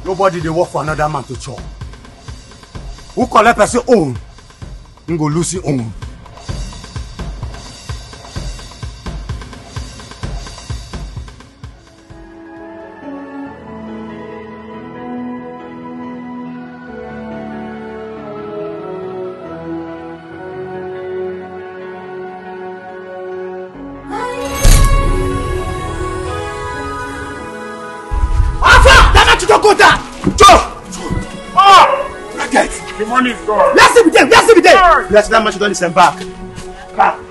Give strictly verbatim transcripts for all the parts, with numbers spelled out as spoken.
Nobody they work for another man to chop. Who collect person own, he go lose his own. Go down! Joe! Oh! Forget! The money is gone. Let's see the day! Let's see the day! Let's that much you don't listen back. Back.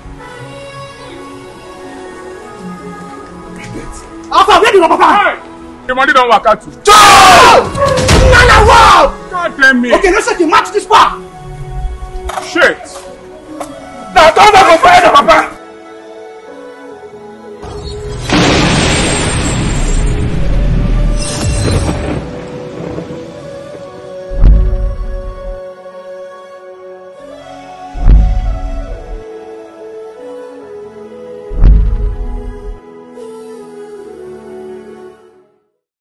Alpha, where do you go, Papa? Hey! The money don't work out too. Joe! Nana, wow! God damn me! Okay, let's set the match this far! Shit! Now don't go for Papa!